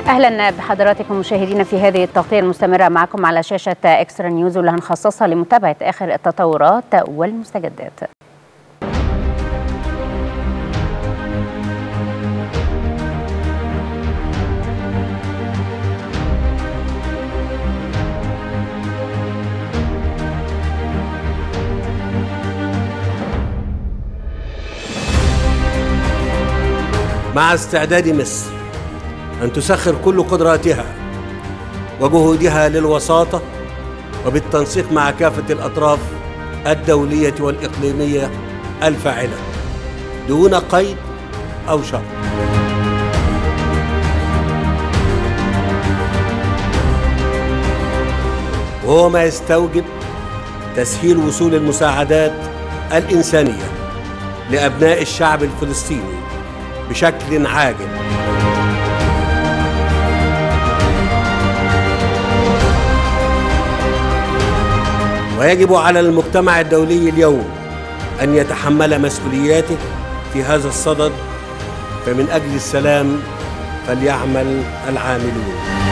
أهلا بحضراتكم مشاهدينا في هذه التغطية المستمرة معكم على شاشة إكسترا نيوز واللي هنخصصها لمتابعة آخر التطورات والمستجدات. مع استعداد مصر أن تسخر كل قدراتها وجهودها للوساطة وبالتنسيق مع كافة الأطراف الدولية والإقليمية الفاعلة دون قيد أو شرط. وهو ما يستوجب تسهيل وصول المساعدات الإنسانية لأبناء الشعب الفلسطيني بشكل عاجل. ويجب على المجتمع الدولي اليوم أن يتحمل مسؤولياته في هذا الصدد، فمن أجل السلام فليعمل العاملون.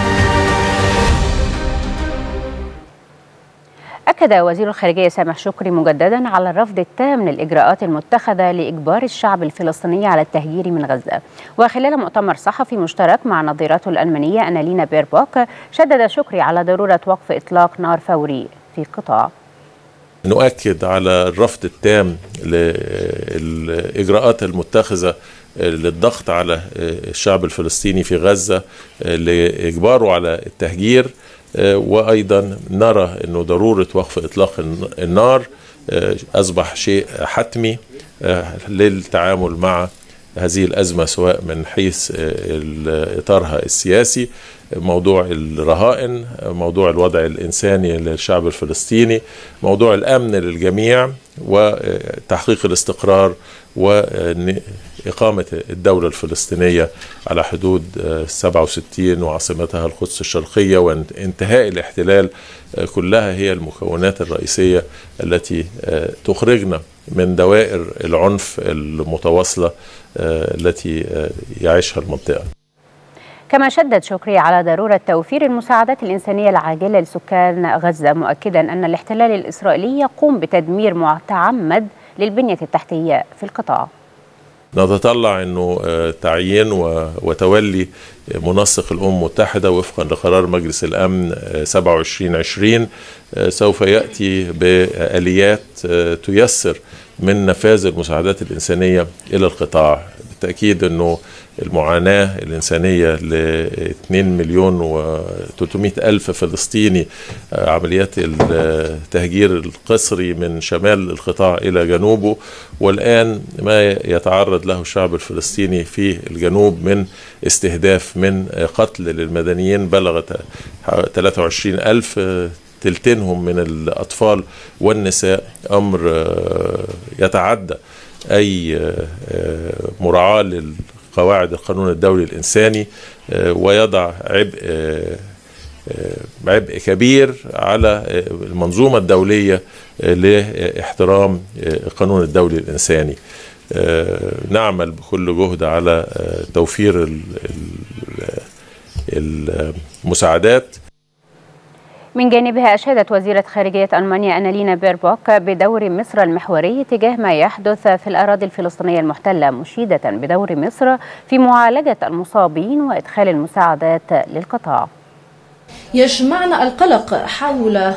أكد وزير الخارجية سامح شكري مجددا على الرفض التام للإجراءات المتخذة لإجبار الشعب الفلسطيني على التهجير من غزة. وخلال مؤتمر صحفي مشترك مع نظيرته الألمانية أنالينا بيربوك، شدد شكري على ضرورة وقف إطلاق نار فوري في القطاع. نؤكد على الرفض التام للإجراءات المتخذة للضغط على الشعب الفلسطيني في غزة لإجباره على التهجير، وأيضا نرى أنه ضرورة وقف إطلاق النار أصبح شيء حتمي للتعامل مع هذه الأزمة، سواء من حيث إطارها السياسي، موضوع الرهائن، موضوع الوضع الإنساني للشعب الفلسطيني، موضوع الأمن للجميع، وتحقيق الاستقرار وإقامة الدولة الفلسطينية على حدود 67 وعاصمتها القدس الشرقية وانتهاء الاحتلال. كلها هي المكونات الرئيسية التي تخرجنا من دوائر العنف المتواصلة التي يعيشها المنطقة. كما شدد شكري على ضرورة توفير المساعدات الإنسانية العاجلة لسكان غزة، مؤكدا أن الاحتلال الإسرائيلي يقوم بتدمير متعمد للبنية التحتية في القطاع. نتطلع أنه تعيين وتولي منسق الأمم المتحدة وفقا لقرار مجلس الأمن 2720 سوف يأتي بآليات تيسر من نفاذ المساعدات الإنسانية إلى القطاع. بالتأكيد أنه المعاناة الإنسانية ل 2,300,000 فلسطيني، عمليات التهجير القسري من شمال القطاع إلى جنوبه، والآن ما يتعرض له الشعب الفلسطيني في الجنوب من استهداف، من قتل للمدنيين بلغت 23,000، تلتينهم من الأطفال والنساء، أمر يتعدى أي مراعاة لقواعد القانون الدولي الإنساني، ويضع عبء كبير على المنظومة الدولية لاحترام القانون الدولي الإنساني. نعمل بكل جهد على توفير المساعدات. من جانبها أشادت وزيرة خارجية ألمانيا أنالينا بيربوك بدور مصر المحوري تجاه ما يحدث في الأراضي الفلسطينية المحتلة، مشيدة بدور مصر في معالجة المصابين وإدخال المساعدات للقطاع. يجمعنا القلق حول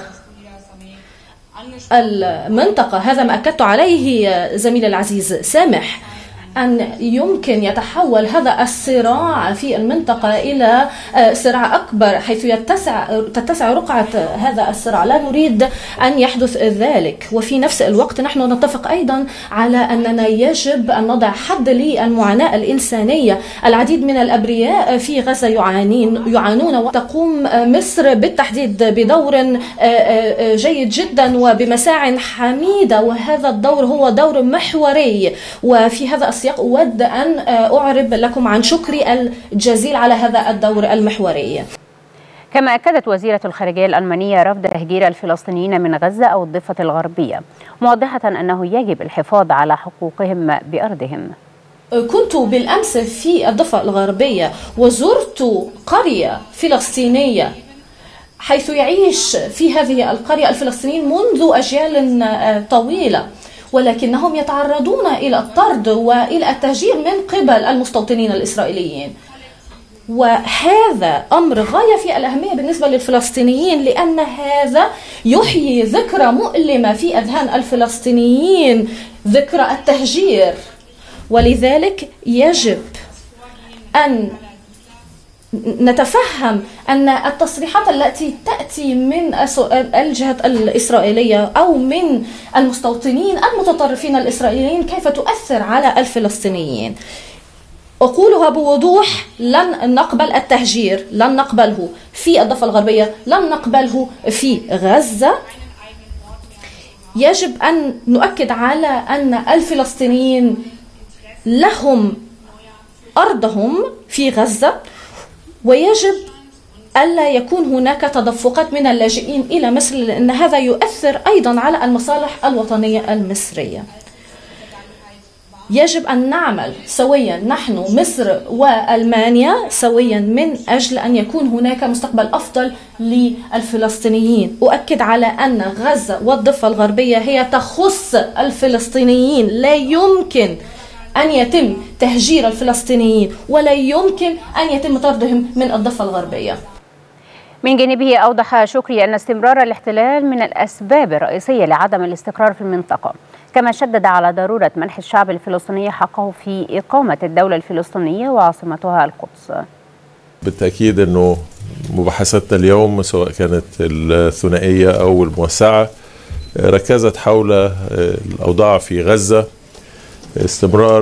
المنطقة، هذا ما أكدت عليه زميلي العزيز سامح، أن يمكن يتحول هذا الصراع في المنطقة إلى صراع أكبر حيث تتسع رقعة هذا الصراع. لا نريد أن يحدث ذلك، وفي نفس الوقت نحن نتفق أيضا على أننا يجب أن نضع حد للمعاناة الإنسانية. العديد من الأبرياء في غزة يعانون، وتقوم مصر بالتحديد بدور جيد جدا وبمساع حميدة، وهذا الدور هو دور محوري. وفي هذا السياق أود أن أعرب لكم عن شكري الجزيل على هذا الدور المحوري. كما أكدت وزيرة الخارجية الألمانية رفض تهجير الفلسطينيين من غزة أو الضفة الغربية، موضحة أنه يجب الحفاظ على حقوقهم بأرضهم. كنت بالأمس في الضفة الغربية وزرت قرية فلسطينية حيث يعيش في هذه القرية الفلسطينيين منذ أجيال طويلة، ولكنهم يتعرضون إلى الطرد وإلى التهجير من قبل المستوطنين الإسرائيليين. وهذا أمر غاية في الأهمية بالنسبة للفلسطينيين، لأن هذا يحيي ذكرى مؤلمة في أذهان الفلسطينيين، ذكرى التهجير. ولذلك يجب أن نتفهم أن التصريحات التي تأتي من الجهة الإسرائيلية أو من المستوطنين المتطرفين الإسرائيليين كيف تؤثر على الفلسطينيين. أقولها بوضوح: لن نقبل التهجير، لن نقبله في الضفة الغربية، لن نقبله في غزة. يجب أن نؤكد على أن الفلسطينيين لهم أرضهم في غزة، ويجب ألا يكون هناك تدفقات من اللاجئين إلى مصر، لأن هذا يؤثر أيضا على المصالح الوطنية المصرية. يجب أن نعمل سويا نحن مصر وألمانيا سويا من أجل أن يكون هناك مستقبل أفضل للفلسطينيين. أؤكد على أن غزة والضفة الغربية هي تخص الفلسطينيين، لا يمكن أن يتم تهجير الفلسطينيين ولا يمكن أن يتم طردهم من الضفة الغربية. من جانبه أوضح شكري أن استمرار الاحتلال من الأسباب الرئيسية لعدم الاستقرار في المنطقة، كما شدد على ضرورة منح الشعب الفلسطيني حقه في إقامة الدولة الفلسطينية وعاصمتها القدس. بالتأكيد أنه مباحثاتنا اليوم سواء كانت الثنائية أو الموسعة ركزت حول الأوضاع في غزة، استمرار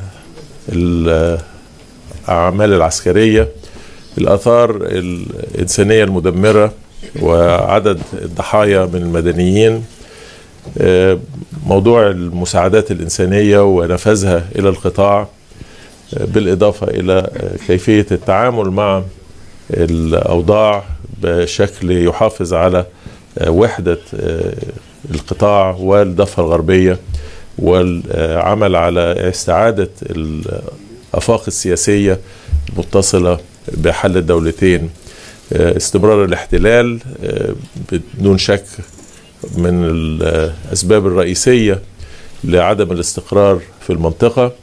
الأعمال العسكرية، الآثار الإنسانية المدمرة وعدد الضحايا من المدنيين، موضوع المساعدات الإنسانية ونفذها إلى القطاع، بالإضافة إلى كيفية التعامل مع الأوضاع بشكل يحافظ على وحدة القطاع والضفة الغربية، والعمل على استعادة الآفاق السياسية المتصلة بحل الدولتين. استمرار الاحتلال بدون شك من الأسباب الرئيسية لعدم الاستقرار في المنطقة،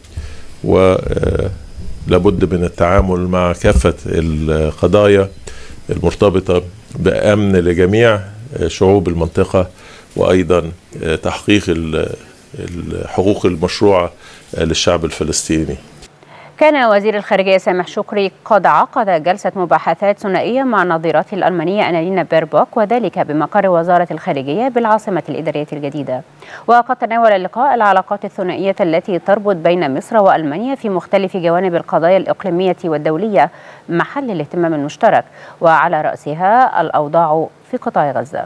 ولابد من التعامل مع كافة القضايا المرتبطة بأمن لجميع شعوب المنطقة، وأيضا تحقيق الحقوق المشروعة للشعب الفلسطيني. كان وزير الخارجية سامح شكري قد عقد جلسة مباحثات ثنائية مع نظيرته الألمانية أنالينا بيربوك، وذلك بمقر وزارة الخارجية بالعاصمة الإدارية الجديدة. وقد تناول اللقاء العلاقات الثنائية التي تربط بين مصر وألمانيا في مختلف جوانب القضايا الإقليمية والدولية محل الاهتمام المشترك، وعلى رأسها الأوضاع في قطاع غزة.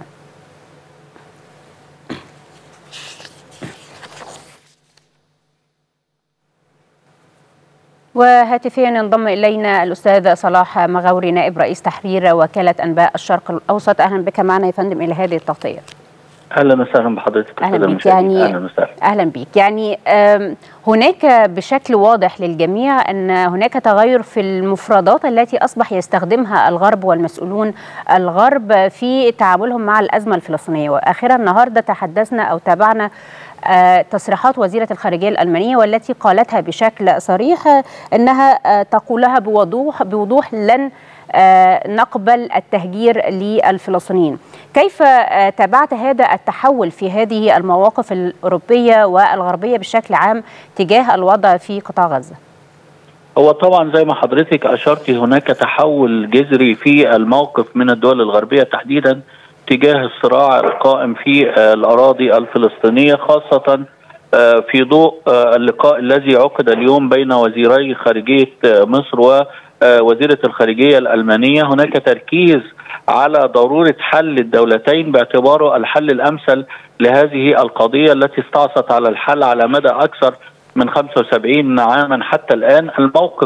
وهاتفيا ينضم إلينا الأستاذ صلاح مغاوري نائب رئيس تحرير وكالة أنباء الشرق الأوسط. أهلا بك معنا يا فندم إلى هذه التغطية. أهلا وسهلا بحضرتك. أهلا بك. أهلا بك. يعني هناك بشكل واضح للجميع أن هناك تغير في المفردات التي أصبح يستخدمها الغرب والمسؤولون الغرب في تعاملهم مع الأزمة الفلسطينية. وآخرا النهاردة تحدثنا أو تابعنا تصريحات وزيرة الخارجية الألمانية، والتي قالتها بشكل صريح أنها تقولها بوضوح لن نقبل التهجير للفلسطينيين. كيف تابعت هذا التحول في هذه المواقف الأوروبية والغربية بشكل عام تجاه الوضع في قطاع غزة؟ هو طبعا زي ما حضرتك أشرتي هناك تحول جذري في الموقف من الدول الغربية تحديدا تجاه الصراع القائم في الأراضي الفلسطينية، خاصة في ضوء اللقاء الذي عقد اليوم بين وزيري خارجية مصر ووزيرة الخارجية الألمانية. هناك تركيز على ضرورة حل الدولتين باعتباره الحل الأمثل لهذه القضية التي استعصت على الحل على مدى أكثر من 75 عاما حتى الآن. الموقف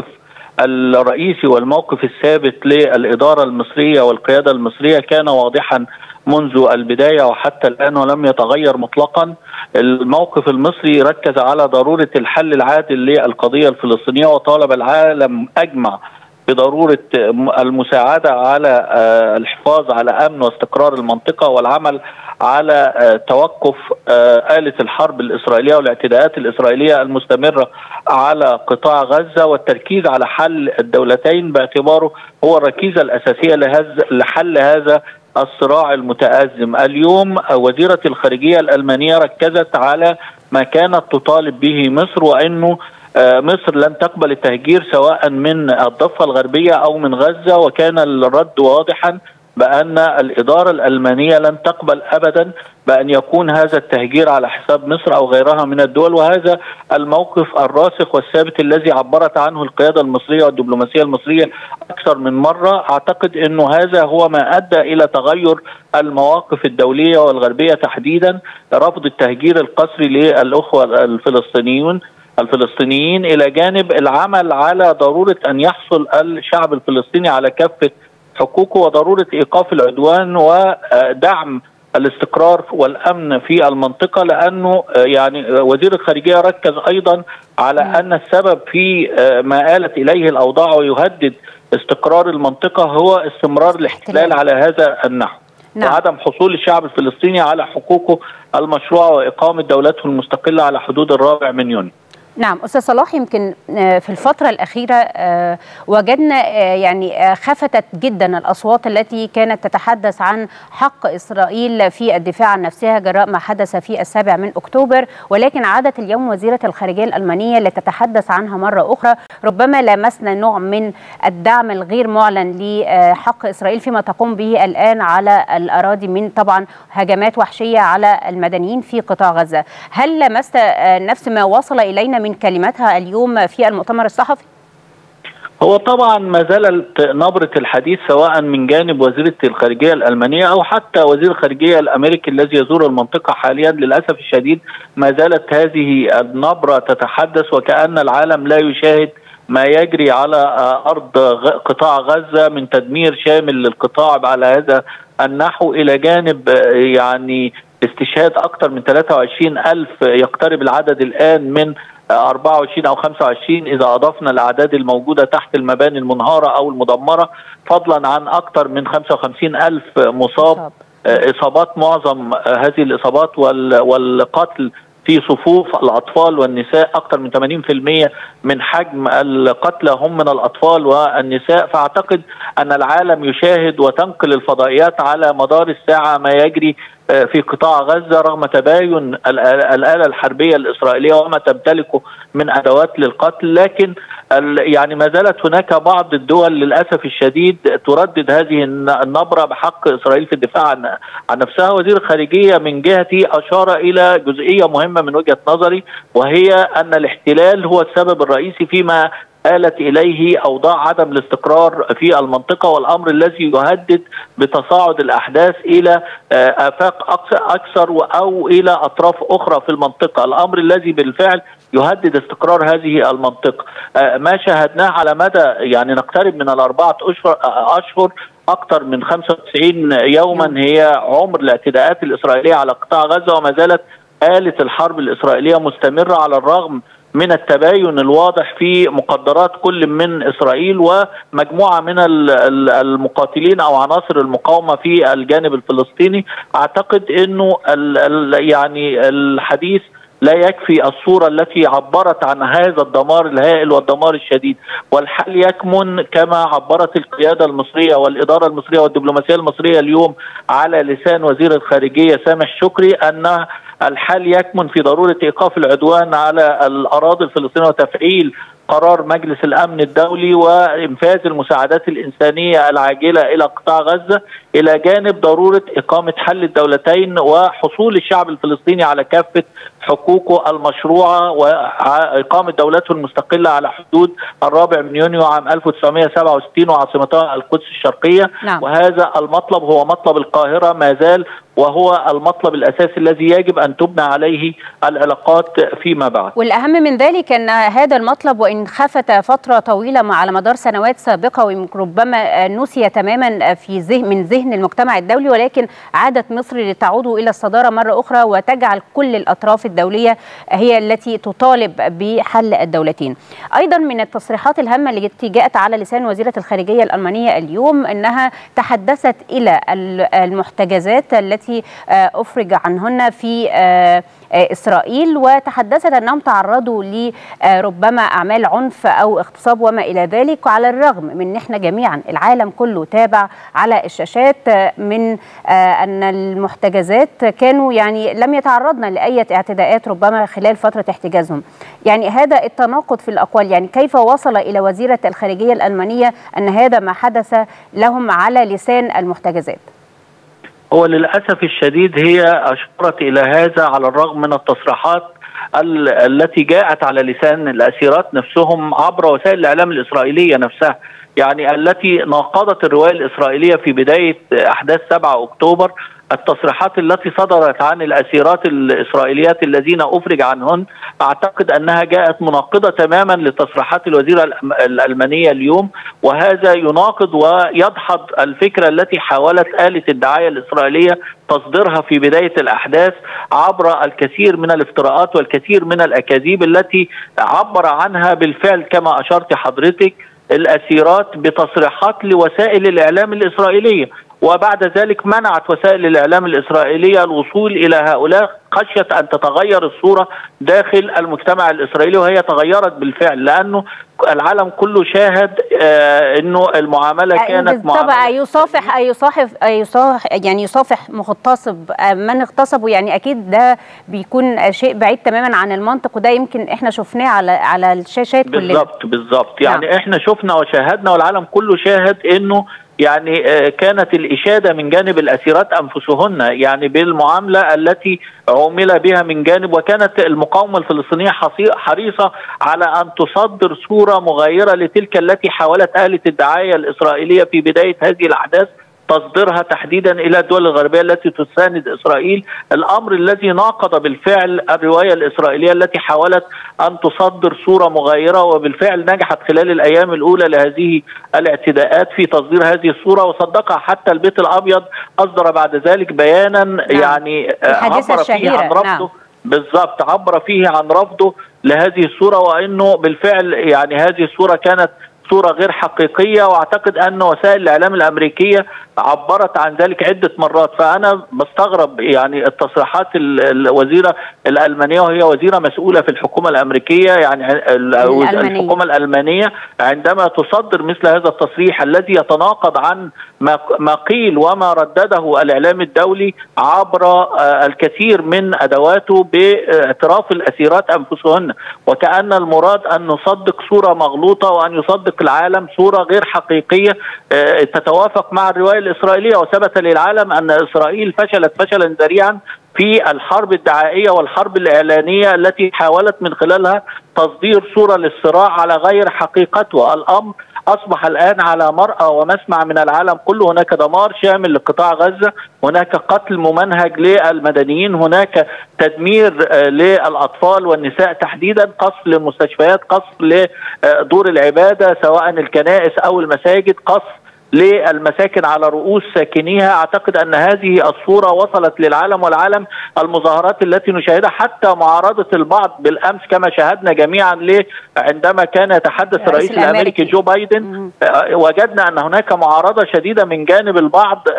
الرئيسي والموقف الثابت للإدارة المصرية والقيادة المصرية كان واضحا منذ البداية وحتى الآن ولم يتغير مطلقا. الموقف المصري ركز على ضرورة الحل العادل للقضية الفلسطينية، وطالب العالم أجمع بضرورة المساعدة على الحفاظ على أمن واستقرار المنطقة، والعمل على توقف آلة الحرب الإسرائيلية والاعتداءات الإسرائيلية المستمرة على قطاع غزة، والتركيز على حل الدولتين باعتباره هو الركيزة الأساسية لحل هذا الصراع المتأزم. اليوم وزيرة الخارجية الألمانية ركزت على ما كانت تطالب به مصر، وأنه مصر لن تقبل التهجير سواء من الضفة الغربية أو من غزة، وكان الرد واضحا بأن الإدارة الألمانية لن تقبل أبدا بأن يكون هذا التهجير على حساب مصر أو غيرها من الدول. وهذا الموقف الراسخ والثابت الذي عبرت عنه القيادة المصرية والدبلوماسية المصرية أكثر من مرة. أعتقد أنه هذا هو ما أدى إلى تغير المواقف الدولية والغربية، تحديدا رفض التهجير القسري للأخوة الفلسطينيين، إلى جانب العمل على ضرورة أن يحصل الشعب الفلسطيني على كافة حقوقه، وضرورة إيقاف العدوان ودعم الاستقرار والأمن في المنطقة. لأنه يعني وزير الخارجية ركز أيضا على أن السبب في ما آلت إليه الأوضاع ويهدد استقرار المنطقة هو استمرار الاحتلال على هذا النحو، وعدم حصول الشعب الفلسطيني على حقوقه المشروعة وإقامة دولته المستقلة على حدود 4 من يونيو. نعم أستاذ صلاح، يمكن في الفترة الأخيرة وجدنا يعني خفتت جدا الأصوات التي كانت تتحدث عن حق إسرائيل في الدفاع عن نفسها جراء ما حدث في 7 أكتوبر، ولكن عادت اليوم وزيرة الخارجية الألمانية لتتحدث عنها مرة أخرى. ربما لمسنا نوع من الدعم الغير معلن لحق إسرائيل فيما تقوم به الآن على الأراضي من طبعا هجمات وحشية على المدنيين في قطاع غزة. هل لمست نفس ما وصل إلينا من كلماتها اليوم في المؤتمر الصحفي؟ هو طبعا ما زالت نبرة الحديث سواء من جانب وزيرة الخارجية الألمانية أو حتى وزير الخارجية الأمريكي الذي يزور المنطقة حاليا، للأسف الشديد ما زالت هذه النبرة تتحدث وكأن العالم لا يشاهد ما يجري على أرض قطاع غزة من تدمير شامل للقطاع على هذا النحو، إلى جانب يعني استشهاد أكثر من 23,000، يقترب العدد الآن من 24 أو 25 إذا أضفنا الأعداد الموجودة تحت المباني المنهارة أو المدمرة، فضلا عن أكثر من 55,000 مصاب، إصابات معظم هذه الإصابات والقتل في صفوف الأطفال والنساء. أكثر من 80% من حجم القتلى هم من الأطفال والنساء. فأعتقد أن العالم يشاهد وتنقل الفضائيات على مدار الساعة ما يجري في قطاع غزة، رغم تباين الآلة الحربية الإسرائيلية وما تمتلكه من أدوات للقتل. لكن يعني ما زالت هناك بعض الدول للأسف الشديد تردد هذه النبرة بحق إسرائيل في الدفاع عن نفسها. وزير الخارجية من جهتي أشار إلى جزئية مهمة من وجهة نظري، وهي أن الاحتلال هو السبب الرئيسي فيما آلت إليه أوضاع عدم الاستقرار في المنطقة، والأمر الذي يهدد بتصاعد الأحداث إلى آفاق أكثر أو إلى أطراف أخرى في المنطقة، الأمر الذي بالفعل يهدد استقرار هذه المنطقة. ما شاهدناه على مدى يعني نقترب من 4 أشهر، أكثر من 95 يوما هي عمر الاعتداءات الإسرائيلية على قطاع غزة، وما زالت آلة الحرب الإسرائيلية مستمرة على الرغم من التباين الواضح في مقدرات كل من إسرائيل ومجموعة من المقاتلين أو عناصر المقاومة في الجانب الفلسطيني. أعتقد أنه يعني الحديث لا يكفي الصورة التي عبرت عن هذا الدمار الهائل والدمار الشديد، والحل يكمن كما عبرت القيادة المصرية والإدارة المصرية والدبلوماسية المصرية اليوم على لسان وزير الخارجية سامح شكري، أن الحل يكمن في ضرورة إيقاف العدوان على الأراضي الفلسطينية وتفعيل قرار مجلس الأمن الدولي وإنفاذ المساعدات الإنسانية العاجلة إلى قطاع غزة، إلى جانب ضرورة إقامة حل الدولتين وحصول الشعب الفلسطيني على كافة حقوقه المشروعة وإقامة دولته المستقلة على حدود 4 يونيو عام 1967 وعاصمتها القدس الشرقية. نعم. وهذا المطلب هو مطلب القاهرة ما زال، وهو المطلب الأساسي الذي يجب أن تبنى عليه العلاقات فيما بعد. والأهم من ذلك أن هذا المطلب وإن خفت فترة طويلة على مدار سنوات سابقة وربما نسي تماما من ذهن المجتمع الدولي، ولكن عادت مصر لتعود إلى الصدارة مرة أخرى وتجعل كل الأطراف الدولية هي التي تطالب بحل الدولتين. أيضا من التصريحات الهامة التي جاءت على لسان وزيرة الخارجية الألمانية اليوم أنها تحدثت إلى المحتجزات التي أفرج عنهن في إسرائيل، وتحدثت أنهم تعرضوا لربما أعمال عنف أو اغتصاب وما إلى ذلك، وعلى الرغم من أن احنا جميعا العالم كله تابع على الشاشات من أن المحتجزات كانوا يعني لم يتعرضن لأي اعتداءات ربما خلال فترة احتجازهم. يعني هذا التناقض في الأقوال، يعني كيف وصل إلى وزيرة الخارجية الألمانية أن هذا ما حدث لهم على لسان المحتجزات؟ هو للأسف الشديد هي أشارت إلى هذا على الرغم من التصريحات التي جاءت على لسان الأسيرات نفسهم عبر وسائل الإعلام الإسرائيلية نفسها، يعني التي ناقضت الرواية الإسرائيلية في بداية أحداث 7 أكتوبر. التصريحات التي صدرت عن الأسيرات الإسرائيليات الذين أفرج عنهن أعتقد أنها جاءت مناقضة تماما لتصريحات الوزيرة الألمانية اليوم، وهذا يناقض ويدحض الفكرة التي حاولت آلة الدعاية الإسرائيلية تصديرها في بداية الأحداث عبر الكثير من الافتراءات والكثير من الأكاذيب التي عبر عنها بالفعل كما أشرت حضرتك الأسيرات بتصريحات لوسائل الإعلام الإسرائيلية، وبعد ذلك منعت وسائل الإعلام الإسرائيلية الوصول إلى هؤلاء خشية أن تتغير الصورة داخل المجتمع الإسرائيلي، وهي تغيرت بالفعل لأنه العالم كله شاهد أنه المعاملة كانت طبعا يصافح مغتصب من اغتصبه، يعني أكيد ده بيكون شيء بعيد تماما عن المنطق، وده يمكن احنا شفناه على الشاشات كلنا. بالضبط يعني احنا شفنا وشاهدنا والعالم كله شاهد أنه يعني كانت الإشادة من جانب الأسيرات أنفسهن يعني بالمعاملة التي عُمل بها من جانب، وكانت المقاومة الفلسطينية حريصة على أن تصدر صورة مغايرة لتلك التي حاولت آلة الدعاية الإسرائيلية في بداية هذه الأحداث تصديرها تحديدا إلى الدول الغربية التي تساند إسرائيل، الأمر الذي ناقض بالفعل الرواية الإسرائيلية التي حاولت أن تصدر صورة مغايرة، وبالفعل نجحت خلال الأيام الأولى لهذه الاعتداءات في تصدير هذه الصورة، وصدقها حتى البيت الأبيض أصدر بعد ذلك بيانا يعني عبر فيه عن رفضه. بالضبط، عبر فيه عن رفضه لهذه الصورة، وأنه بالفعل يعني هذه الصورة كانت صورة غير حقيقية، واعتقد ان وسائل الاعلام الامريكية عبرت عن ذلك عدة مرات. فانا بستغرب يعني التصريحات الوزيرة الألمانية، وهي وزيرة مسؤولة في الحكومة الامريكية يعني الحكومة الألمانية، عندما تصدر مثل هذا التصريح الذي يتناقض عن ما قيل وما ردده الاعلام الدولي عبر الكثير من ادواته باعتراف الاسيرات انفسهن، وكأن المراد ان نصدق صورة مغلوطة وان يصدق العالم صورة غير حقيقية تتوافق مع الرواية الإسرائيلية. وثبت للعالم أن إسرائيل فشلت فشلا ذريعا في الحرب الدعائية والحرب الإعلانية التي حاولت من خلالها تصدير صورة للصراع على غير حقيقته. الأمر أصبح الآن على مرأى ومسمع من العالم كله، هناك دمار شامل لقطاع غزة، هناك قتل ممنهج للمدنيين، هناك تدمير للأطفال والنساء تحديدا، قصف للمستشفيات، قصف لدور العبادة سواء الكنائس أو المساجد، قصف للمساكن على رؤوس ساكنيها. أعتقد أن هذه الصورة وصلت للعالم، والعالم المظاهرات التي نشاهدها حتى معارضة البعض بالأمس كما شاهدنا جميعا عندما كان يتحدث الرئيس الأمريكي جو بايدن، وجدنا أن هناك معارضة شديدة من جانب البعض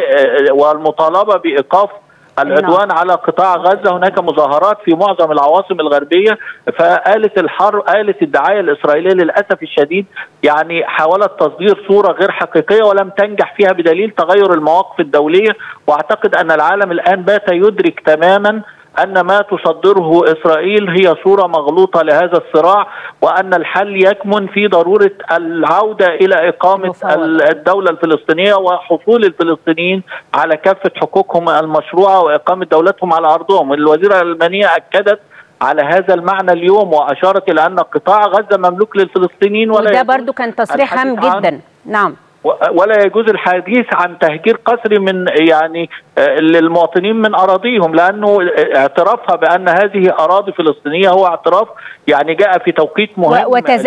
والمطالبة بإيقاف العدوان على قطاع غزة. هناك مظاهرات في معظم العواصم الغربية، فآلة الحرب آلة الدعاية الإسرائيلية للأسف الشديد يعني حاولت تصدير صورة غير حقيقية ولم تنجح فيها بدليل تغير المواقف الدولية. واعتقد أن العالم الآن بات يدرك تماما أن ما تصدره إسرائيل هي صورة مغلوطة لهذا الصراع، وأن الحل يكمن في ضرورة العودة إلى إقامة الدولة الفلسطينية وحصول الفلسطينيين على كافة حقوقهم المشروعة وإقامة دولتهم على أرضهم. الوزيرة الألمانية أكدت على هذا المعنى اليوم، وأشارت إلى أن قطاع غزة مملوك للفلسطينيين، وده برضو كان تصريح هام جدا. نعم، ولا يجوز الحديث عن تهجير قسري من للمواطنين من أراضيهم، لأنه اعترافها بأن هذه أراضي فلسطينية هو اعتراف جاء في توقيت مهم.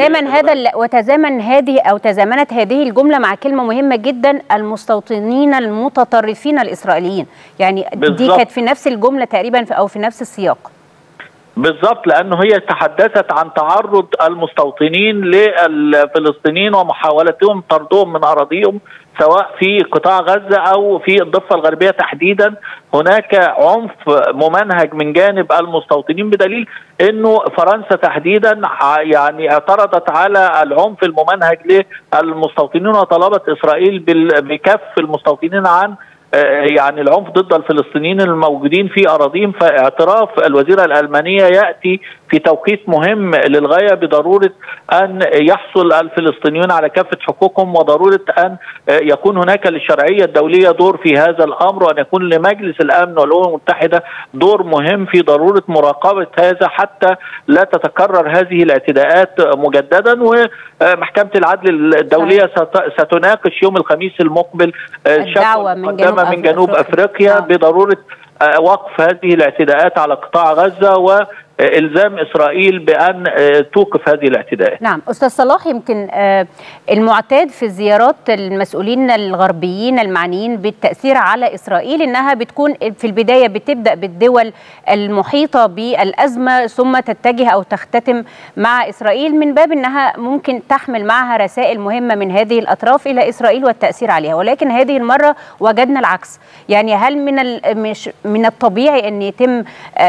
تزامنت هذه الجملة مع كلمة مهمة جدا: المستوطنين المتطرفين الإسرائيليين. يعني دي كانت في نفس الجملة تقريبا أو في نفس السياق بالضبط، لأنه هي تحدثت عن تعرض المستوطنين للفلسطينيين ومحاولتهم طردهم من أراضيهم سواء في قطاع غزة أو في الضفة الغربية تحديدا. هناك عنف ممنهج من جانب المستوطنين، بدليل أنه فرنسا تحديدا اعترضت على العنف الممنهج للمستوطنين وطلبت إسرائيل بكف المستوطنين عن العنف ضد الفلسطينيين الموجودين في أراضيهم. فاعتراف الوزيرة الألمانية يأتي في توقيت مهم للغاية بضرورة أن يحصل الفلسطينيون على كافة حقوقهم، وضرورة أن يكون هناك للشرعية الدولية دور في هذا الأمر، وأن يكون لمجلس الأمن والأمم المتحدة دور مهم في ضرورة مراقبة هذا حتى لا تتكرر هذه الاعتداءات مجددا. ومحكمة العدل الدولية ستناقش يوم الخميس المقبل الدعوة من جنوب أفريقيا بضرورة وقف هذه الاعتداءات على قطاع غزة وإلزام إسرائيل بأن توقف هذه الاعتداءات. نعم أستاذ صلاح، يمكن المعتاد في زيارات المسؤولين الغربيين المعنيين بالتأثير على إسرائيل أنها بتكون في البداية بتبدأ بالدول المحيطة بالأزمة ثم تتجه أو تختتم مع إسرائيل من باب أنها ممكن تحمل معها رسائل مهمة من هذه الأطراف إلى إسرائيل والتأثير عليها. ولكن هذه المرة وجدنا العكس. يعني هل من الطبيعي أن يتم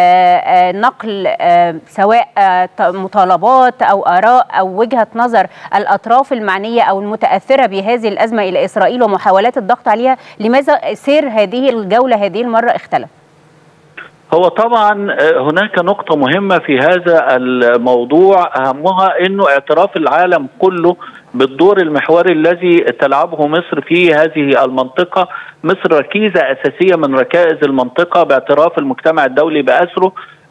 نقل سواء مطالبات أو آراء أو وجهة نظر الأطراف المعنية أو المتأثرة بهذه الأزمة إلى إسرائيل ومحاولات الضغط عليها؟ لماذا سير هذه الجولة هذه المرة اختلف؟ هو طبعا هناك نقطة مهمة في هذا الموضوع، أهمها أنه اعتراف العالم كله بالدور المحوري الذي تلعبه مصر في هذه المنطقة. مصر ركيزة أساسية من ركائز المنطقة باعتراف المجتمع الدولي بأسره،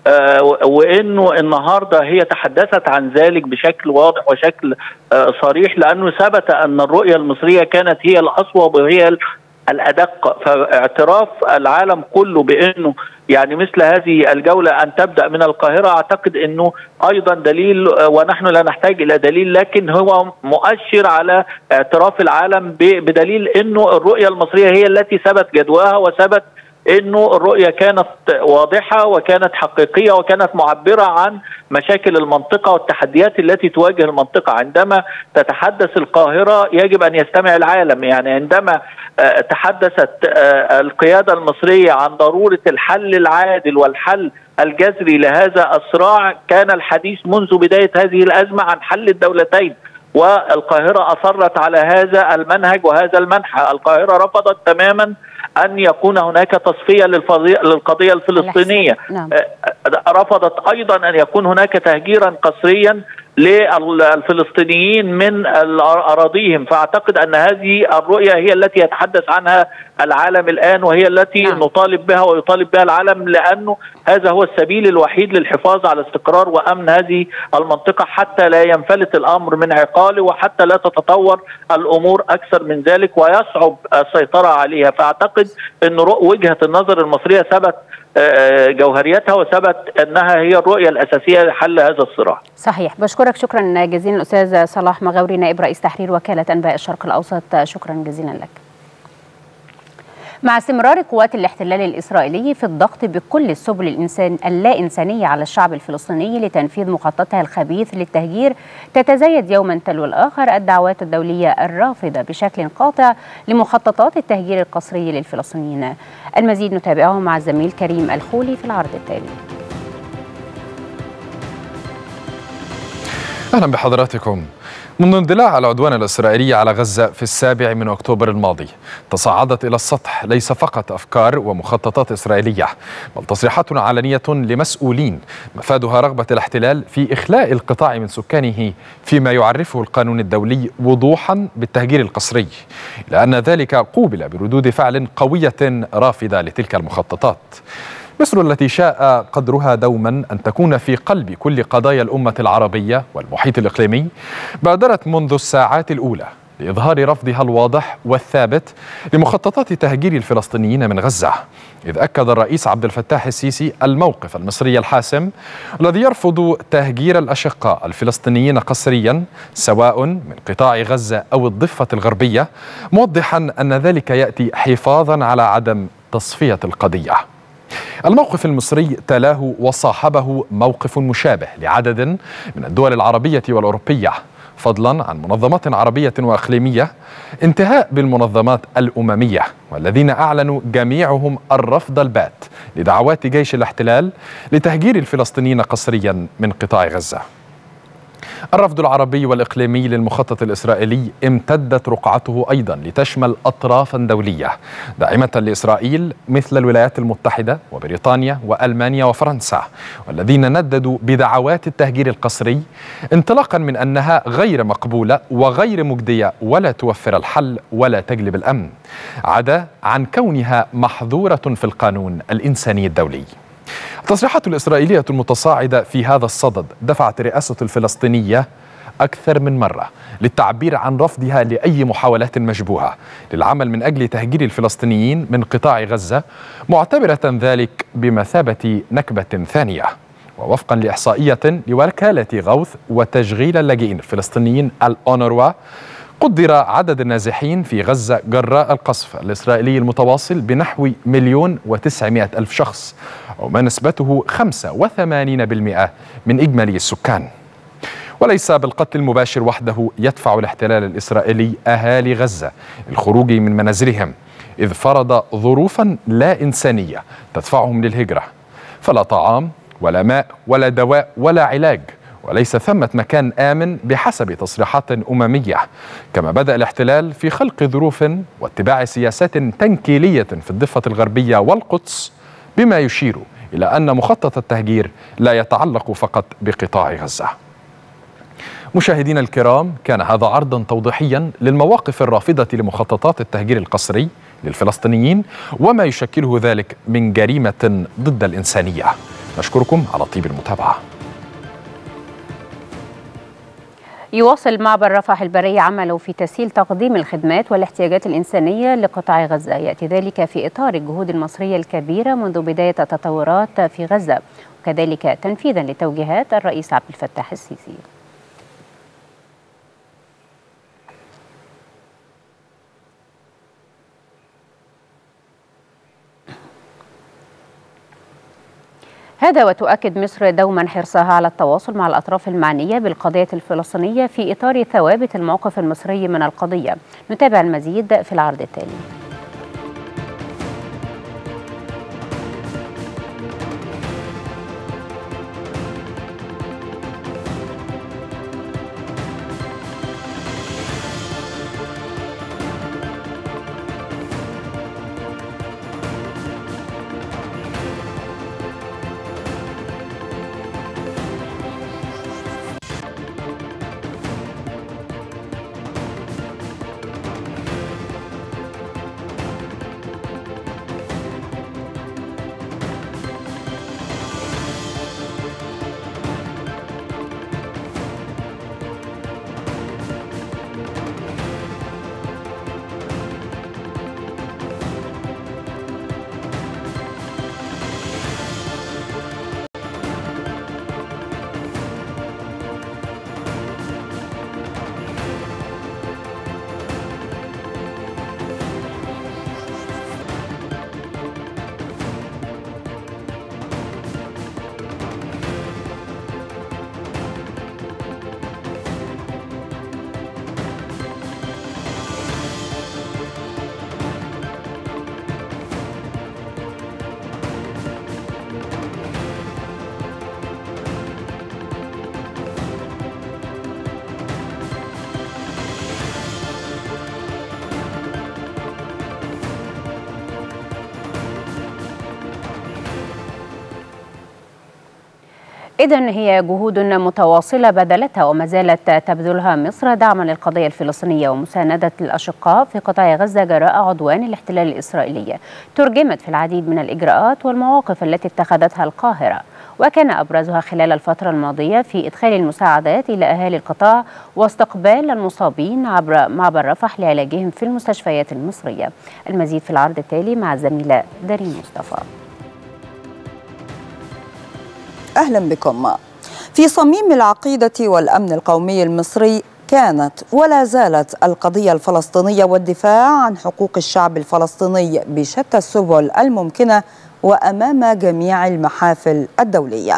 وانه النهارده هي تحدثت عن ذلك بشكل واضح وشكل صريح، لانه ثبت ان الرؤيه المصريه كانت هي الاصوب وهي الادق. فاعتراف العالم كله بانه مثل هذه الجوله ان تبدا من القاهره، اعتقد انه ايضا دليل، ونحن لا نحتاج الى دليل، لكن هو مؤشر على اعتراف العالم بدليل انه الرؤيه المصريه هي التي ثبت جدواها، وثبت انه الرؤيه كانت واضحه وكانت حقيقيه وكانت معبره عن مشاكل المنطقه والتحديات التي تواجه المنطقه. عندما تتحدث القاهره يجب ان يستمع العالم. عندما تحدثت القياده المصريه عن ضروره الحل العادل والحل الجذري لهذا الصراع، كان الحديث منذ بدايه هذه الازمه عن حل الدولتين، والقاهره اصرت على هذا المنهج وهذا المنحى. القاهره رفضت تماما أن يكون هناك تصفية للقضية الفلسطينية. رفضت أيضا أن يكون هناك تهجيرا قسريا للفلسطينيين من أراضيهم. فأعتقد أن هذه الرؤية هي التي يتحدث عنها العالم الآن، وهي التي نطالب بها ويطالب بها العالم، لأنه هذا هو السبيل الوحيد للحفاظ على استقرار وأمن هذه المنطقة، حتى لا ينفلت الأمر من عقاله وحتى لا تتطور الأمور أكثر من ذلك ويصعب السيطرة عليها. فأعتقد أن وجهة النظر المصرية ثبت جوهريتها وثبت أنها هي الرؤية الأساسية لحل هذا الصراع. صحيح. بشكرك شكرا جزيلا الأستاذ صلاح مغاوري، نائب رئيس تحرير وكالة أنباء الشرق الأوسط، شكرا جزيلا لك. مع استمرار قوات الاحتلال الإسرائيلي في الضغط بكل السبل اللا إنسانية على الشعب الفلسطيني لتنفيذ مخططها الخبيث للتهجير، تتزايد يوما تلو الآخر الدعوات الدولية الرافضة بشكل قاطع لمخططات التهجير القسري للفلسطينيين. المزيد نتابعه مع الزميل كريم الخولي في العرض التالي. أهلا بحضراتكم. منذ اندلاع العدوان الإسرائيلي على غزة في 7 أكتوبر الماضي تصاعدت إلى السطح ليس فقط أفكار ومخططات إسرائيلية، بل تصريحات علنية لمسؤولين مفادها رغبة الاحتلال في إخلاء القطاع من سكانه فيما يعرفه القانون الدولي وضوحا بالتهجير القسري، إلى أن ذلك قوبل بردود فعل قوية رافضة لتلك المخططات. مصر التي شاء قدرها دوما أن تكون في قلب كل قضايا الأمة العربية والمحيط الإقليمي بادرت منذ الساعات الأولى لإظهار رفضها الواضح والثابت لمخططات تهجير الفلسطينيين من غزة، إذ أكد الرئيس عبد الفتاح السيسي الموقف المصري الحاسم الذي يرفض تهجير الأشقاء الفلسطينيين قسريا سواء من قطاع غزة أو الضفة الغربية، موضحا أن ذلك يأتي حفاظا على عدم تصفية القضية. الموقف المصري تلاه وصاحبه موقف مشابه لعدد من الدول العربية والأوروبية، فضلا عن منظمات عربية وإقليمية، انتهاء بالمنظمات الأممية، والذين أعلنوا جميعهم الرفض البات لدعوات جيش الاحتلال لتهجير الفلسطينيين قسريا من قطاع غزة. الرفض العربي والإقليمي للمخطط الإسرائيلي امتدت رقعته أيضا لتشمل أطرافا دولية داعمة لإسرائيل مثل الولايات المتحدة وبريطانيا وألمانيا وفرنسا، والذين نددوا بدعوات التهجير القسري انطلاقا من أنها غير مقبولة وغير مجدية ولا توفر الحل ولا تجلب الأمن، عدا عن كونها محظورة في القانون الإنساني الدولي. التصريحات الإسرائيلية المتصاعدة في هذا الصدد دفعت الرئاسة الفلسطينية أكثر من مرة للتعبير عن رفضها لأي محاولات مشبوهة للعمل من أجل تهجير الفلسطينيين من قطاع غزة، معتبرة ذلك بمثابة نكبة ثانية. ووفقا لإحصائية لوكالة غوث وتشغيل اللاجئين الفلسطينيين الأونروا، قدر عدد النازحين في غزة جراء القصف الإسرائيلي المتواصل بنحو 1,900,000 شخص، وما نسبته 85% من إجمالي السكان. وليس بالقتل المباشر وحده يدفع الاحتلال الإسرائيلي أهالي غزة الخروج من منازلهم، إذ فرض ظروفا لا إنسانية تدفعهم للهجرة، فلا طعام ولا ماء ولا دواء ولا علاج، وليس ثمة مكان آمن بحسب تصريحات أممية. كما بدأ الاحتلال في خلق ظروف واتباع سياسات تنكيلية في الضفة الغربية والقدس، بما يشير إلى أن مخطط التهجير لا يتعلق فقط بقطاع غزة. مشاهدينا الكرام، كان هذا عرضا توضيحيا للمواقف الرافضة لمخططات التهجير القسري للفلسطينيين وما يشكله ذلك من جريمة ضد الإنسانية. نشكركم على طيب المتابعة. يواصل معبر رفح البري عمله في تسهيل تقديم الخدمات والاحتياجات الإنسانية لقطاع غزة، يأتي ذلك في إطار الجهود المصرية الكبيرة منذ بداية التطورات في غزة، وكذلك تنفيذا لتوجيهات الرئيس عبد الفتاح السيسي. هذا وتؤكد مصر دوما حرصها على التواصل مع الأطراف المعنية بالقضية الفلسطينية في إطار ثوابت الموقف المصري من القضية. نتابع المزيد في العرض التالي. إذن هي جهود متواصلة بذلتها وما زالت تبذلها مصر دعما للقضية الفلسطينية ومساندة الأشقاء في قطاع غزة جراء عدوان الاحتلال الإسرائيلي، ترجمت في العديد من الإجراءات والمواقف التي اتخذتها القاهرة، وكان أبرزها خلال الفترة الماضية في إدخال المساعدات إلى أهالي القطاع واستقبال المصابين عبر معبر رفح لعلاجهم في المستشفيات المصرية. المزيد في العرض التالي مع الزميلة دارين مصطفى. أهلا بكم. في صميم العقيدة والأمن القومي المصري كانت ولا زالت القضية الفلسطينية والدفاع عن حقوق الشعب الفلسطيني بشتى السبل الممكنة وأمام جميع المحافل الدولية.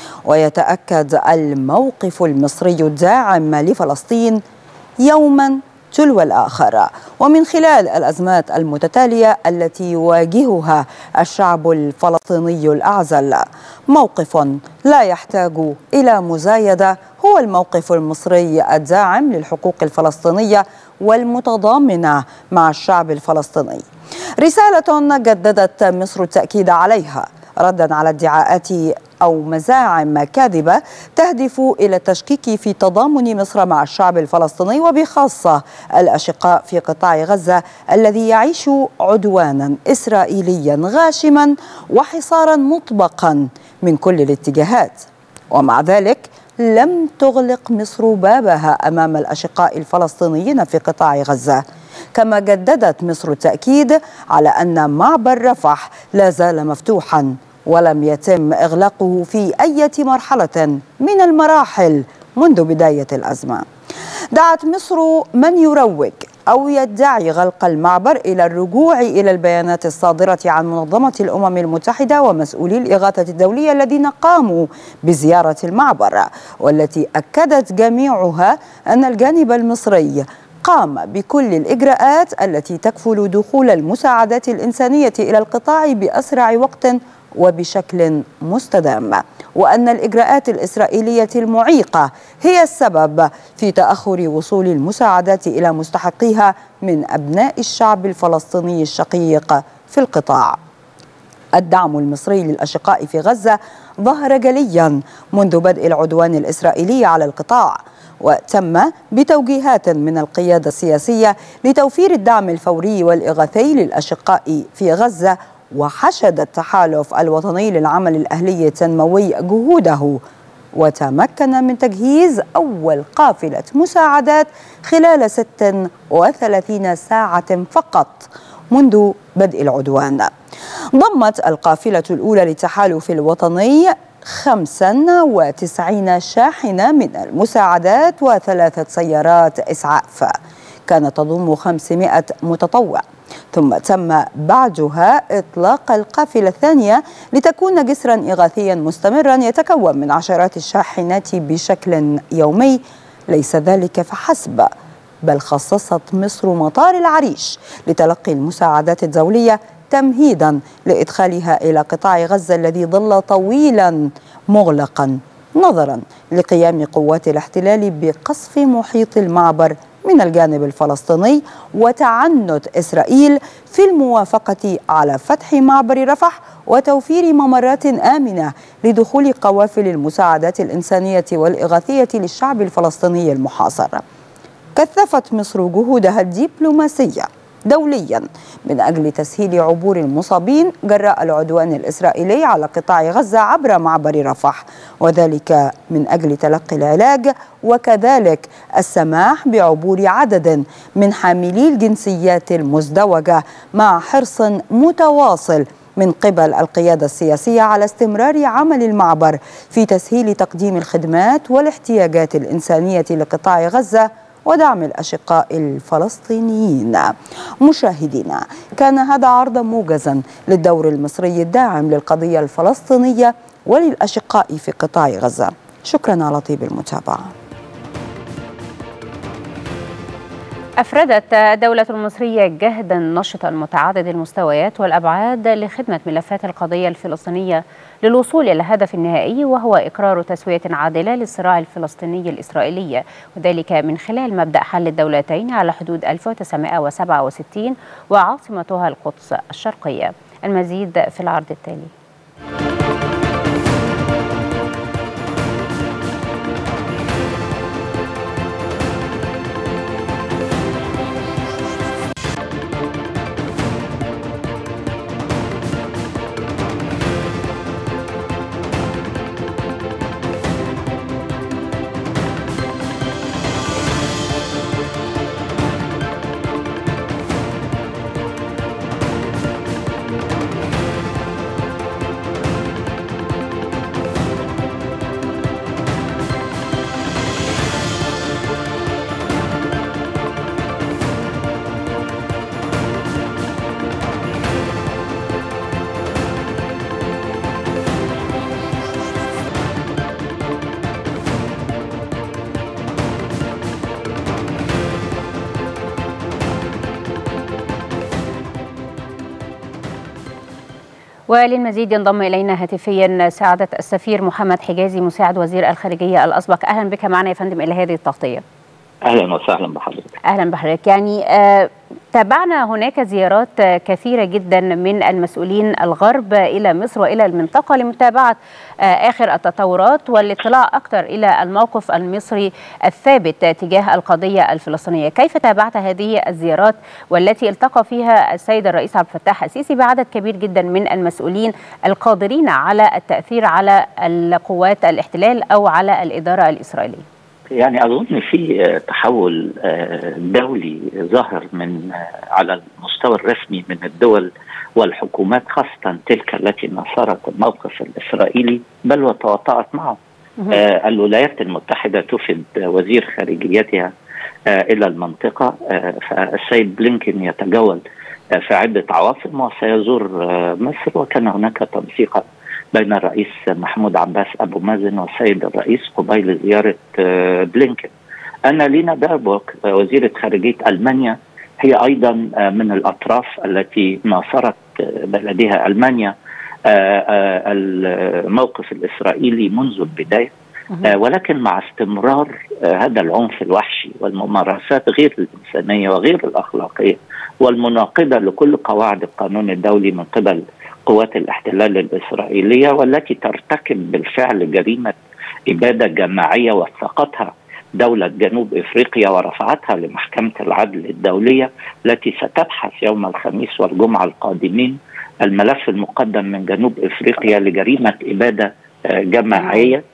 ويتأكد الموقف المصري الداعم لفلسطين يوما تلو الآخر ومن خلال الأزمات المتتالية التي يواجهها الشعب الفلسطيني الأعزل. موقف لا يحتاج إلى مزايدة هو الموقف المصري الداعم للحقوق الفلسطينية والمتضامنة مع الشعب الفلسطيني. رسالة جددت مصر التأكيد عليها ردا على ادعاءات أو مزاعم كاذبة تهدف إلى التشكيك في تضامن مصر مع الشعب الفلسطيني وبخاصة الأشقاء في قطاع غزة الذي يعيش عدوانا إسرائيليا غاشما وحصارا مطبقا من كل الاتجاهات. ومع ذلك لم تغلق مصر بابها أمام الأشقاء الفلسطينيين في قطاع غزة، كما جددت مصر التأكيد على أن معبر رفح لا زال مفتوحا ولم يتم إغلاقه في أي مرحلة من المراحل منذ بداية الأزمة. دعت مصر من يروج أو يدعي غلق المعبر إلى الرجوع إلى البيانات الصادرة عن منظمة الأمم المتحدة ومسؤولي الإغاثة الدولية الذين قاموا بزيارة المعبر، والتي أكدت جميعها أن الجانب المصري قام بكل الإجراءات التي تكفل دخول المساعدات الإنسانية إلى القطاع بأسرع وقت وبشكل مستدام، وأن الإجراءات الإسرائيلية المعيقة هي السبب في تأخر وصول المساعدات إلى مستحقيها من أبناء الشعب الفلسطيني الشقيق في القطاع. الدعم المصري للأشقاء في غزة ظهر جليا منذ بدء العدوان الإسرائيلي على القطاع، وتم بتوجيهات من القيادة السياسية لتوفير الدعم الفوري والإغاثي للأشقاء في غزة. وحشد التحالف الوطني للعمل الأهلي التنموي جهوده وتمكن من تجهيز أول قافلة مساعدات خلال 36 ساعة فقط منذ بدء العدوان. ضمت القافلة الأولى للتحالف الوطني 95 شاحنة من المساعدات و3 سيارات إسعاف كانت تضم 500 متطوع، ثم تم بعدها إطلاق القافلة الثانية لتكون جسرا إغاثيا مستمرا يتكون من عشرات الشاحنات بشكل يومي. ليس ذلك فحسب، بل خصصت مصر مطار العريش لتلقي المساعدات الدولية تمهيدا لإدخالها إلى قطاع غزة الذي ظل طويلا مغلقا نظرا لقيام قوات الاحتلال بقصف محيط المعبر من الجانب الفلسطيني وتعنت إسرائيل في الموافقة على فتح معبر رفح وتوفير ممرات آمنة لدخول قوافل المساعدات الإنسانية والإغاثية للشعب الفلسطيني المحاصر. كثفت مصر جهودها الدبلوماسية دوليا من أجل تسهيل عبور المصابين جراء العدوان الإسرائيلي على قطاع غزة عبر معبر رفح، وذلك من أجل تلقي العلاج وكذلك السماح بعبور عدد من حاملي الجنسيات المزدوجة، مع حرص متواصل من قبل القيادة السياسية على استمرار عمل المعبر في تسهيل تقديم الخدمات والاحتياجات الإنسانية لقطاع غزة ودعم الأشقاء الفلسطينيين. مشاهدينا، كان هذا عرضا موجزا للدور المصري الداعم للقضية الفلسطينية وللأشقاء في قطاع غزة. شكرا على طيب المتابعة. أفردت الدولة المصرية جهدا نشطا متعدد المستويات والأبعاد لخدمة ملفات القضية الفلسطينية للوصول إلى الهدف النهائي، وهو إقرار تسوية عادلة للصراع الفلسطيني الإسرائيلي، وذلك من خلال مبدأ حل الدولتين على حدود 1967 وعاصمتها القدس الشرقية. المزيد في العرض التالي. وللمزيد ينضم إلينا هاتفيا سعادة السفير محمد حجازي مساعد وزير الخارجية الأسبق. أهلا بك معنا يا فندم إلى هذه التغطية. أهلا وسهلا بحضرتك. أهلا بحضرتك. يعني تابعنا هناك زيارات كثيرة جدا من المسؤولين الغرب إلى مصر وإلى المنطقة لمتابعة آخر التطورات والاطلاع أكثر إلى الموقف المصري الثابت تجاه القضية الفلسطينية. كيف تابعت هذه الزيارات والتي التقى فيها السيد الرئيس عبد الفتاح السيسي بعدد كبير جدا من المسؤولين القادرين على التأثير على القوات الاحتلال أو على الإدارة الإسرائيلية؟ يعني أظن في تحول دولي ظهر من على المستوى الرسمي من الدول والحكومات، خاصة تلك التي نصرت الموقف الإسرائيلي بل وتواطأت معه. الولايات المتحدة تفد وزير خارجيتها إلى المنطقة، فالسيد بلينكن يتجول في عدة عواصم وسيزور مصر، وكان هناك تنسيق بين الرئيس محمود عباس أبو مازن والسيد الرئيس قبيل زيارة بلينكن. أنالينا بيربوك وزيرة خارجية ألمانيا هي أيضا من الأطراف التي ناصرت بلدها ألمانيا الموقف الإسرائيلي منذ البداية، ولكن مع استمرار هذا العنف الوحشي والممارسات غير الإنسانية وغير الأخلاقية والمناقضة لكل قواعد القانون الدولي من قبل قوات الاحتلال الإسرائيلية، والتي ترتكب بالفعل جريمة إبادة جماعية وثقتها دولة جنوب إفريقيا ورفعتها لمحكمة العدل الدولية التي ستبحث يوم الخميس والجمعة القادمين الملف المقدم من جنوب إفريقيا لجريمة إبادة جماعية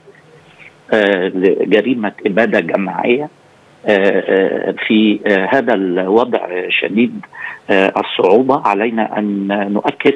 في هذا الوضع شديد الصعوبة. علينا أن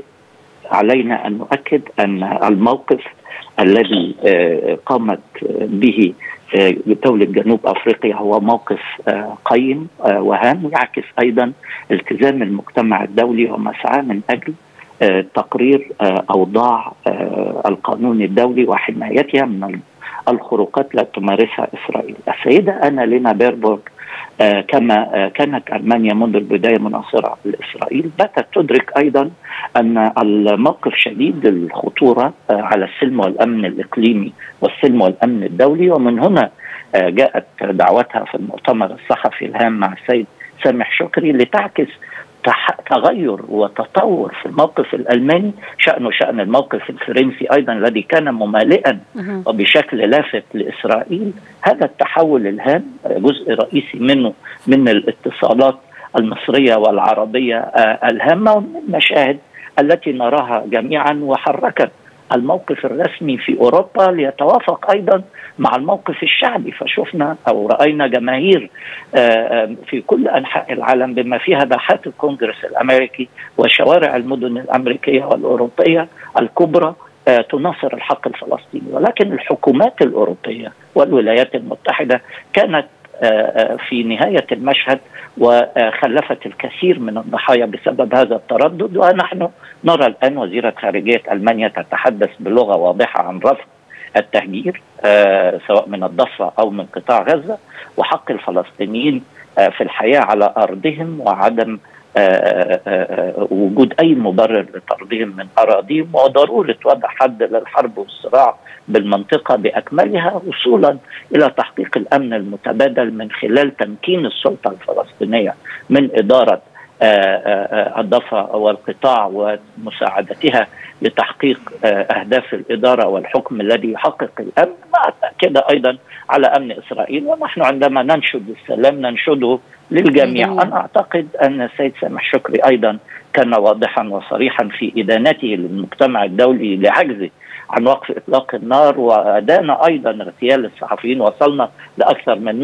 نؤكد أن الموقف الذي قامت به دولة جنوب أفريقيا هو موقف قيم وهام، يعكس أيضا التزام المجتمع الدولي ومسعاه من أجل تقرير أوضاع القانون الدولي وحمايتها من الخروقات لا تمارسها إسرائيل. السيدة أنالينا بيربوك كما كانت ألمانيا منذ البداية مناصرة لإسرائيل باتت تدرك أيضا أن الموقف شديد الخطورة على السلم والأمن الإقليمي والسلم والأمن الدولي، ومن هنا جاءت دعوتها في المؤتمر الصحفي الهام مع السيد سامح شكري لتعكس تغير وتطور في الموقف الألماني شأنه شأن الموقف الفرنسي أيضا الذي كان ممالئا وبشكل لافت لإسرائيل. هذا التحول الهام جزء رئيسي منه من الاتصالات المصرية والعربية الهامة ومن المشاهد التي نراها جميعا، وحركت الموقف الرسمي في أوروبا ليتوافق أيضا مع الموقف الشعبي. فشفنا أو رأينا جماهير في كل أنحاء العالم بما فيها باحات الكونغرس الأمريكي وشوارع المدن الأمريكية والأوروبية الكبرى تناصر الحق الفلسطيني، ولكن الحكومات الأوروبية والولايات المتحدة كانت في نهاية المشهد وخلفت الكثير من الضحايا بسبب هذا التردد. ونحن نرى الآن وزيرة خارجية ألمانيا تتحدث بلغة واضحة عن رفض التهجير سواء من الضفة أو من قطاع غزة، وحق الفلسطينيين في الحياة على أرضهم وعدم وجود أي مبرر لطردهم من أراضيهم، وضرورة وضع حد للحرب والصراع بالمنطقة بأكملها وصولا إلى تحقيق الأمن المتبادل من خلال تمكين السلطة الفلسطينية من إدارة الضفة والقطاع ومساعدتها لتحقيق أهداف الإدارة والحكم الذي يحقق الأمن، مع التأكيد أيضا على أمن إسرائيل. ونحن عندما ننشد السلام ننشده للجميع. أنا أعتقد أن السيد سامح شكري أيضا كان واضحا وصريحا في إدانته للمجتمع الدولي لعجزه عن وقف إطلاق النار، وأدانا أيضا اغتيال الصحفيين. وصلنا لأكثر من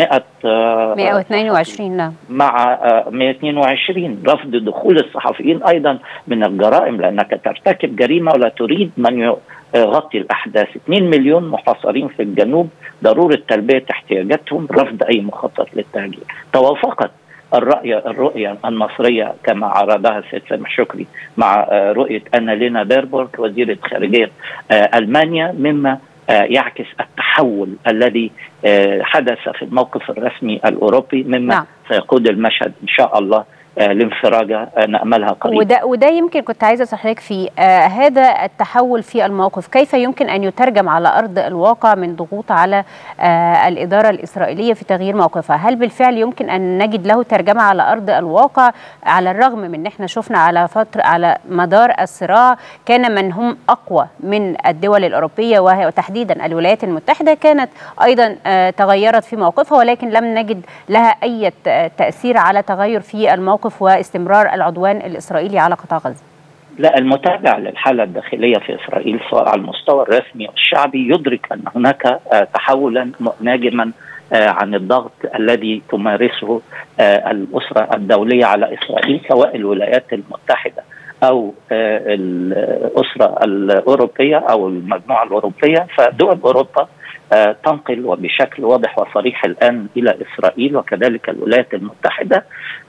122 مع 122 رفض دخول الصحفيين أيضا من الجرائم، لأنك ترتكب جريمة ولا تريد من يغطي الأحداث. 2 مليون محاصرين في الجنوب، ضرورة تلبية احتياجاتهم، رفض أي مخطط للتهجير. توافقت الرؤية المصرية كما عرضها السيد سامح شكري مع رؤية أنالينا بيربوك وزيرة خارجية ألمانيا، مما يعكس التحول الذي حدث في الموقف الرسمي الأوروبي، مما سيقود المشهد إن شاء الله لانفراجة نأملها قريبا. وده يمكن كنت عايزة أسألك فيه، هذا التحول في الموقف كيف يمكن أن يترجم على أرض الواقع من ضغوط على الإدارة الإسرائيلية في تغيير موقفها؟ هل بالفعل يمكن أن نجد له ترجمة على أرض الواقع، على الرغم من أن احنا شفنا على مدار الصراع كان من هم أقوى من الدول الأوروبية وتحديدا الولايات المتحدة كانت أيضا تغيرت في موقفها، ولكن لم نجد لها أي تأثير على تغير في الموقف واستمرار العدوان الإسرائيلي على قطاع غزة. لا، المتابع للحالة الداخلية في إسرائيل سواء على المستوى الرسمي والشعبي يدرك أن هناك تحولا ناجما عن الضغط الذي تمارسه الأسرة الدولية على إسرائيل، سواء الولايات المتحدة أو الأسرة الأوروبية أو المجموعة الأوروبية. فدول أوروبا تنقل وبشكل واضح وصريح الآن إلى إسرائيل وكذلك الولايات المتحدة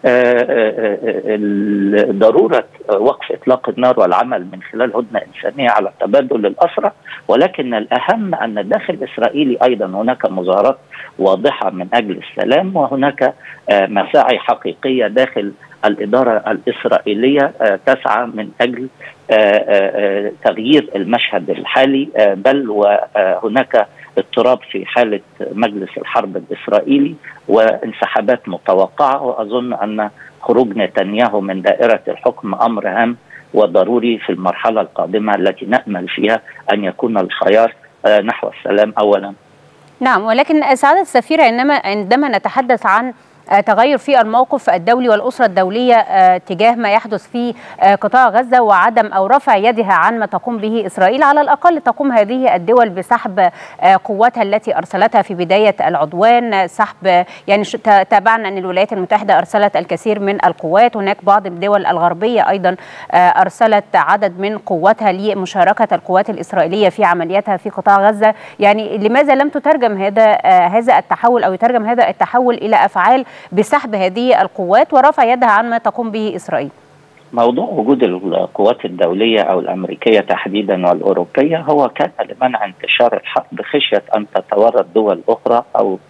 ضرورة وقف إطلاق النار والعمل من خلال هدنة إنسانية على تبادل الأسرى، ولكن الأهم أن الداخل الإسرائيلي أيضا هناك مظاهرات واضحة من أجل السلام، وهناك مساعي حقيقية داخل الإدارة الإسرائيلية تسعى من أجل تغيير المشهد الحالي، بل وهناك اضطراب في حالة مجلس الحرب الإسرائيلي وانسحابات متوقعة. وأظن أن خروج نتنياهو من دائرة الحكم أمر هام وضروري في المرحلة القادمة التي نأمل فيها أن يكون الخيار نحو السلام أولا. نعم، ولكن سعادة السفيرة عندما نتحدث عن تغير في الموقف الدولي والأسرة الدولية تجاه ما يحدث في قطاع غزة وعدم أو رفع يدها عن ما تقوم به إسرائيل، على الأقل تقوم هذه الدول بسحب قواتها التي أرسلتها في بداية العدوان، سحب يعني تابعنا أن الولايات المتحدة أرسلت الكثير من القوات، هناك بعض الدول الغربية أيضا أرسلت عدد من قواتها لمشاركة القوات الإسرائيلية في عملياتها في قطاع غزة. يعني لماذا لم تترجم هذا التحول أو يترجم هذا التحول إلى أفعال بسحب هذه القوات ورفع يدها عن ما تقوم به إسرائيل؟ موضوع وجود القوات الدولية أو الأمريكية تحديدا والأوروبية هو كان لمنع انتشار الحرب خشية أن تتورط دول أخرى أو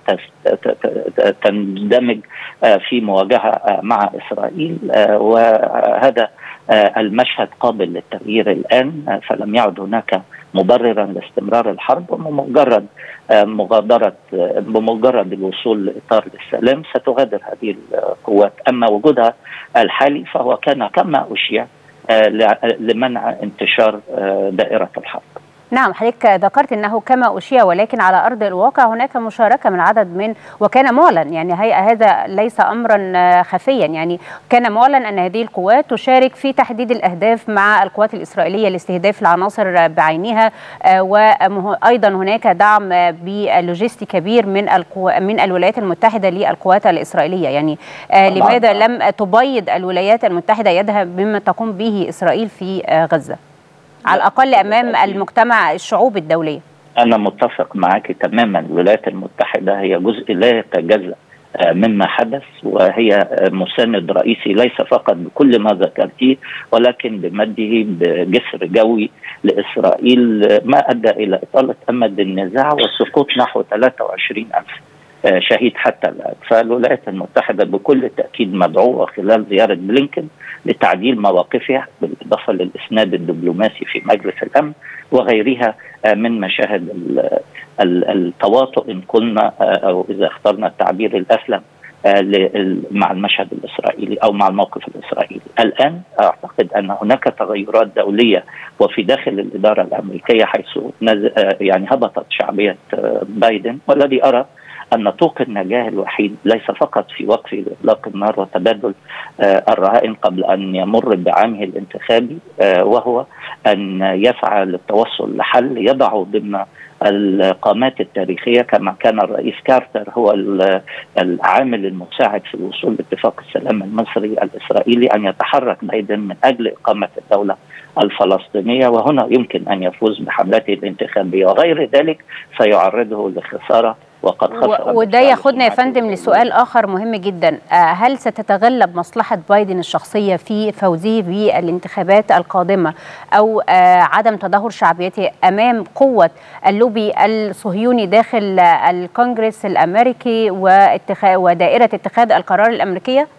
تندمج في مواجهة مع إسرائيل، وهذا المشهد قابل للتغيير الآن، فلم يعد هناك مبررا لاستمرار الحرب، بمجرد الوصول لإطار السلام ستغادر هذه القوات. أما وجودها الحالي فهو كان كما أشيع لمنع انتشار دائرة الحرب. نعم، حضرتك ذكرت أنه كما أشيع، ولكن على أرض الواقع هناك مشاركة من عدد من وكان معلن، يعني هذا ليس أمرا خفيا، يعني كان معلن أن هذه القوات تشارك في تحديد الأهداف مع القوات الإسرائيلية لاستهداف العناصر بعينها، وأيضا هناك دعم بلوجستي كبير من الولايات المتحدة للقوات الإسرائيلية. يعني لماذا لم تبيض الولايات المتحدة يدها بما تقوم به إسرائيل في غزة على الأقل أمام المجتمع الشعوب الدولية؟ أنا متفق معك تماما. الولايات المتحدة هي جزء لا يتجزأ مما حدث، وهي مساند رئيسي ليس فقط بكل ما ذكرتيه ولكن بمده بجسر جوي لإسرائيل ما أدى إلى إطالة أمد النزاع وسقوط نحو 23,000 شهيد حتى الآن. فالولايات المتحدة بكل تأكيد مدعوة خلال زيارة بلينكن لتعديل مواقفها بالإضافة للإسناد الدبلوماسي في مجلس الأمن وغيرها من مشاهد التواطؤ إن قلنا أو إذا اخترنا التعبير الأسلم مع المشهد الإسرائيلي أو مع الموقف الإسرائيلي. الآن أعتقد أن هناك تغيرات دولية وفي داخل الإدارة الأمريكية حيث يعني هبطت شعبية بايدن، والذي أرى أن طوق النجاة الوحيد ليس فقط في وقف إطلاق النار وتبادل الرهائن قبل أن يمر بعامه الانتخابي، وهو أن يسعى للتوصل لحل يضع ضمن القامات التاريخية كما كان الرئيس كارتر هو العامل المساعد في الوصول لاتفاق السلام المصري الإسرائيلي، أن يتحرك بايدن من أجل إقامة الدولة الفلسطينية، وهنا يمكن أن يفوز بحملته الانتخابية، وغير ذلك سيعرضه لخسارة وقد خسر. وده ياخدنا يا فندم لسؤال آخر مهم جدا، هل ستتغلب مصلحة بايدن الشخصية في فوزه بالانتخابات القادمة أو عدم تدهور شعبيته أمام قوة اللوبي الصهيوني داخل الكونغرس الأمريكي ودائرة اتخاذ القرار الأمريكية؟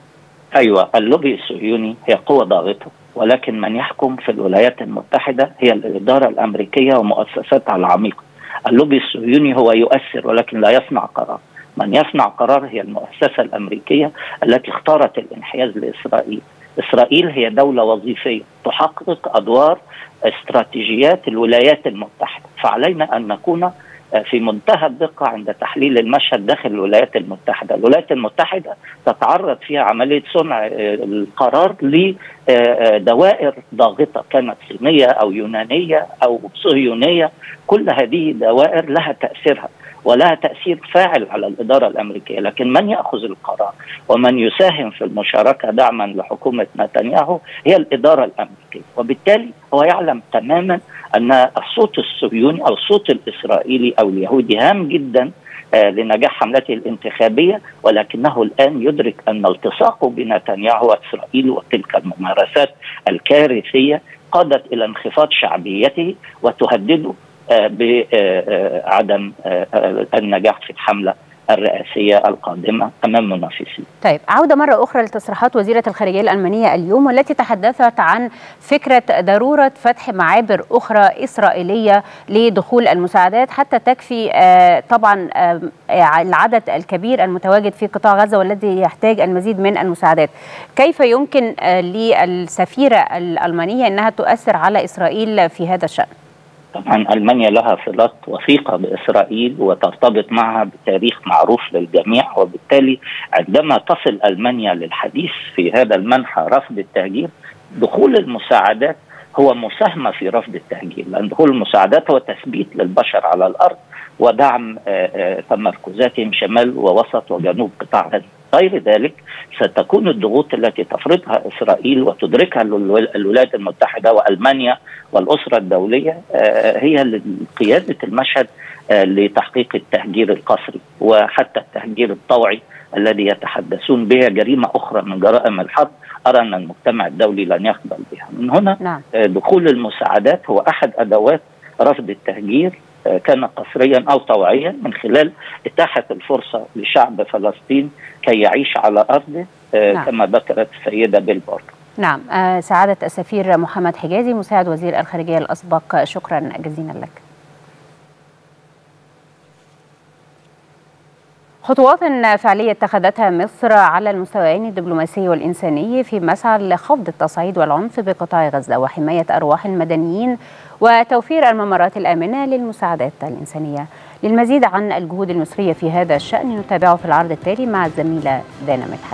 أيوة، اللوبي الصهيوني هي قوة ضاغطة، ولكن من يحكم في الولايات المتحدة هي الإدارة الأمريكية ومؤسساتها العميقة. اللوبي الصهيوني هو يؤثر ولكن لا يصنع قرار. من يصنع قرار هي المؤسسة الأمريكية التي اختارت الانحياز لإسرائيل. إسرائيل هي دولة وظيفية تحقق أدوار استراتيجيات الولايات المتحدة، فعلينا أن نكون في منتهى الدقة عند تحليل المشهد داخل الولايات المتحدة. الولايات المتحدة تتعرض فيها عملية صنع القرار لدوائر ضاغطة، كانت صينية أو يونانية أو صهيونية. كل هذه دوائر لها تأثيرها ولها تأثير فاعل على الإدارة الأمريكية، لكن من يأخذ القرار ومن يساهم في المشاركة دعما لحكومة نتنياهو هي الإدارة الأمريكية. وبالتالي هو يعلم تماما أن الصوت الصهيوني أو الصوت الإسرائيلي أو اليهودي هام جدا لنجاح حملته الانتخابية، ولكنه الآن يدرك أن التصاقه بنتنياهو وإسرائيل وتلك الممارسات الكارثية قادت إلى انخفاض شعبيته وتهدده بعدم النجاح في الحملة الرئاسية القادمة أمام منافسيه. طيب، عودة مرة أخرى لتصريحات وزيرة الخارجية الألمانية اليوم، والتي تحدثت عن فكرة ضرورة فتح معابر أخرى إسرائيلية لدخول المساعدات حتى تكفي طبعا العدد الكبير المتواجد في قطاع غزة والذي يحتاج المزيد من المساعدات. كيف يمكن للسفيرة الألمانية أنها تؤثر على إسرائيل في هذا الشأن؟ طبعا ألمانيا لها صلات وثيقة بإسرائيل وترتبط معها بتاريخ معروف للجميع، وبالتالي عندما تصل ألمانيا للحديث في هذا المنحى رفض التهجير، دخول المساعدات هو مساهمة في رفض التهجير، لأن دخول المساعدات هو تثبيت للبشر على الأرض ودعم تمركزاتهم شمال ووسط وجنوب قطاع غزة. غير ذلك ستكون الضغوط التي تفرضها إسرائيل وتدركها الولايات المتحدة وألمانيا والأسرة الدولية هي قيادة المشهد لتحقيق التهجير القسري وحتى التهجير الطوعي الذي يتحدثون به جريمة أخرى من جرائم الحرب. أرى أن المجتمع الدولي لن يقبل بها. من هنا دخول المساعدات هو أحد أدوات رفض التهجير، كان قسريا أو طوعيا، من خلال إتاحة الفرصة لشعب فلسطين كي يعيش على أرضه كما ذكرت السيدة بيلبورغ. نعم، سعادة السفير محمد حجازي مساعد وزير الخارجية الأسبق، شكرا جزيلا لك. خطوات فعلية اتخذتها مصر على المستويين الدبلوماسي والإنساني في مسعى لخفض التصعيد والعنف بقطاع غزة وحماية أرواح المدنيين وتوفير الممرات الآمنة للمساعدات الإنسانية. للمزيد عن الجهود المصرية في هذا الشأن نتابعه في العرض التالي مع الزميلة دانا مدحت.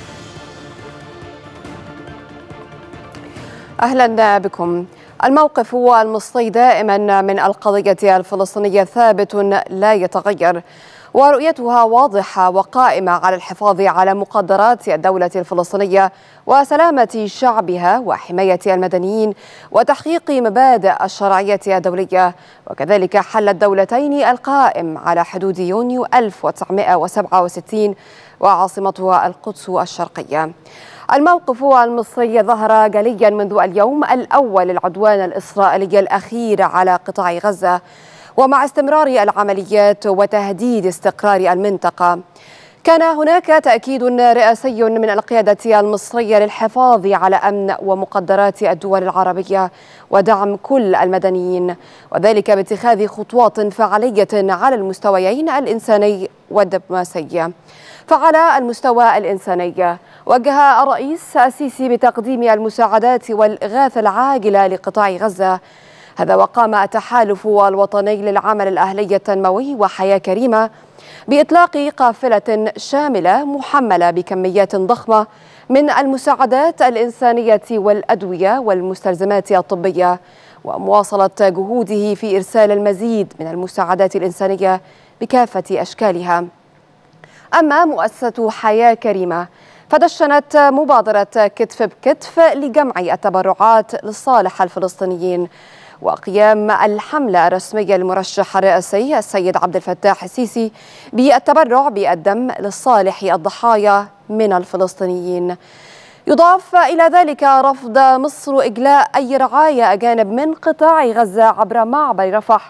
أهلا بكم. الموقف المصري دائما من القضية الفلسطينية ثابت لا يتغير، ورؤيتها واضحة وقائمة على الحفاظ على مقدرات الدولة الفلسطينية وسلامة شعبها وحماية المدنيين وتحقيق مبادئ الشرعية الدولية، وكذلك حل الدولتين القائم على حدود يونيو 1967 وعاصمتها القدس الشرقية. الموقف المصري ظهر جليا منذ اليوم الأول للعدوان الإسرائيلي الأخير على قطاع غزة، ومع استمرار العمليات وتهديد استقرار المنطقة. كان هناك تأكيد رئاسي من القيادة المصرية للحفاظ على أمن ومقدرات الدول العربية ودعم كل المدنيين، وذلك باتخاذ خطوات فعالية على المستويين الإنساني والدبلوماسي. فعلى المستوى الإنساني وجه الرئيس السيسي بتقديم المساعدات والإغاثة العاجلة لقطاع غزة، هذا وقام التحالف الوطني للعمل الأهلي التنموي وحياة كريمة بإطلاق قافلة شاملة محملة بكميات ضخمة من المساعدات الإنسانية والأدوية والمستلزمات الطبية، ومواصلة جهوده في إرسال المزيد من المساعدات الإنسانية بكافة أشكالها. أما مؤسسة حياة كريمة فدشنت مبادرة كتف بكتف لجمع التبرعات لصالح الفلسطينيين وقيام الحملة الرسمية للمرشح الرئاسي السيد عبد الفتاح السيسي بالتبرع بالدم لصالح الضحايا من الفلسطينيين. يضاف إلى ذلك رفض مصر إجلاء أي رعايا أجانب من قطاع غزة عبر معبر رفح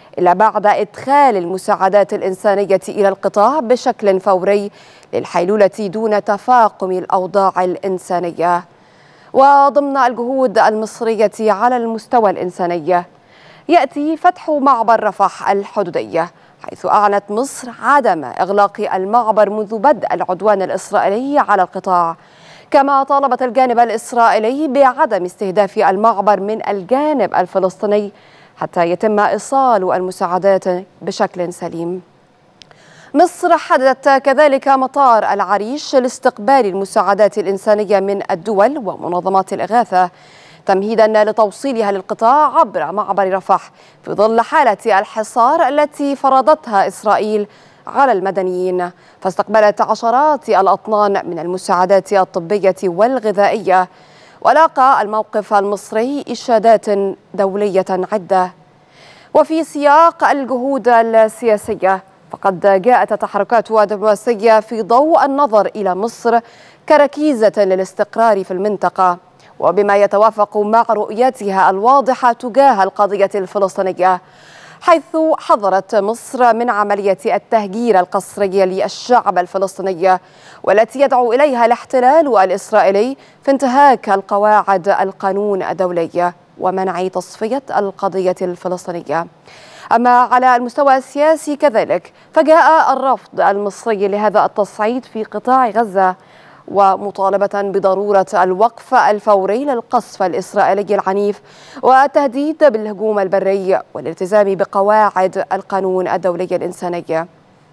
إلا بعد إدخال المساعدات الإنسانية إلى القطاع بشكل فوري للحيلولة دون تفاقم الأوضاع الإنسانية. وضمن الجهود المصرية على المستوى الإنساني يأتي فتح معبر رفح الحدودي، حيث أعلنت مصر عدم إغلاق المعبر منذ بدء العدوان الإسرائيلي على القطاع، كما طالبت الجانب الإسرائيلي بعدم استهداف المعبر من الجانب الفلسطيني حتى يتم إيصال المساعدات بشكل سليم. مصر حددت كذلك مطار العريش لاستقبال المساعدات الإنسانية من الدول ومنظمات الإغاثة، تمهيدا لتوصيلها للقطاع عبر معبر رفح في ظل حالة الحصار التي فرضتها إسرائيل على المدنيين، فاستقبلت عشرات الأطنان من المساعدات الطبية والغذائية. ولاقى الموقف المصري إشادات دولية عدة. وفي سياق الجهود السياسية فقد جاءت التحركات الدبلوماسية في ضوء النظر إلى مصر كركيزة للاستقرار في المنطقة، وبما يتوافق مع رؤيتها الواضحة تجاه القضية الفلسطينية، حيث حذرت مصر من عملية التهجير القسري للشعب الفلسطيني والتي يدعو إليها الاحتلال الإسرائيلي في انتهاك القواعد القانون الدولي ومنع تصفية القضية الفلسطينية. أما على المستوى السياسي كذلك فجاء الرفض المصري لهذا التصعيد في قطاع غزة، ومطالبة بضرورة الوقف الفوري للقصف الإسرائيلي العنيف والتهديد بالهجوم البري والالتزام بقواعد القانون الدولي الإنساني،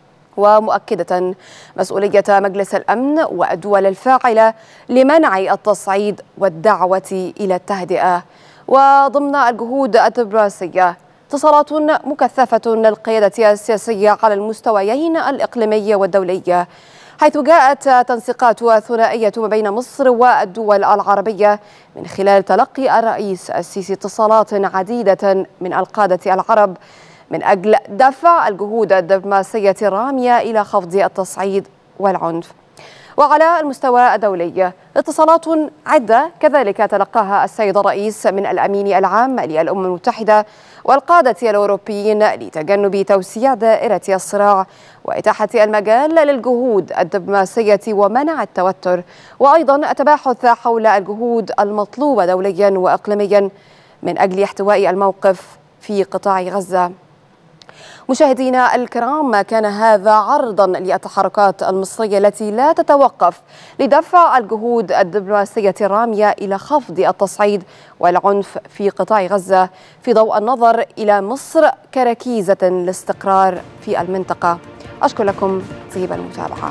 ومؤكدة مسؤولية مجلس الأمن والدول الفاعلة لمنع التصعيد والدعوة إلى التهدئة. وضمن الجهود الدبلوماسية اتصالات مكثفة للقيادة السياسية على المستويين الإقليمي والدولي، حيث جاءت تنسيقات ثنائية ما بين مصر والدول العربية من خلال تلقي الرئيس السيسي اتصالات عديدة من القادة العرب من أجل دفع الجهود الدبلوماسية الرامية إلى خفض التصعيد والعنف. وعلى المستوى الدولي اتصالات عدة كذلك تلقاها السيد الرئيس من الأمين العام للأمم المتحدة والقادة الأوروبيين لتجنب توسيع دائرة الصراع وإتاحة المجال للجهود الدبلوماسية ومنع التوتر، وأيضا التباحث حول الجهود المطلوبة دوليا وإقليميا من أجل احتواء الموقف في قطاع غزة. مشاهدينا الكرام، كان هذا عرضا للتحركات المصرية التي لا تتوقف لدفع الجهود الدبلوماسية الرامية إلى خفض التصعيد والعنف في قطاع غزة في ضوء النظر إلى مصر كركيزة للاستقرار في المنطقة. أشكر لكم طيب المتابعة.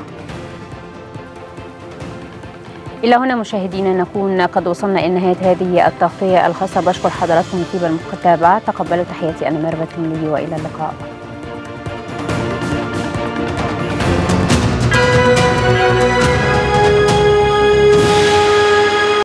إلى هنا مشاهدينا نكون قد وصلنا إلى نهاية هذه التغطية الخاصة. بشكر حضراتكم طيب المتابعة، تقبلوا تحياتي أنا ميرفت المليجي وإلى اللقاء.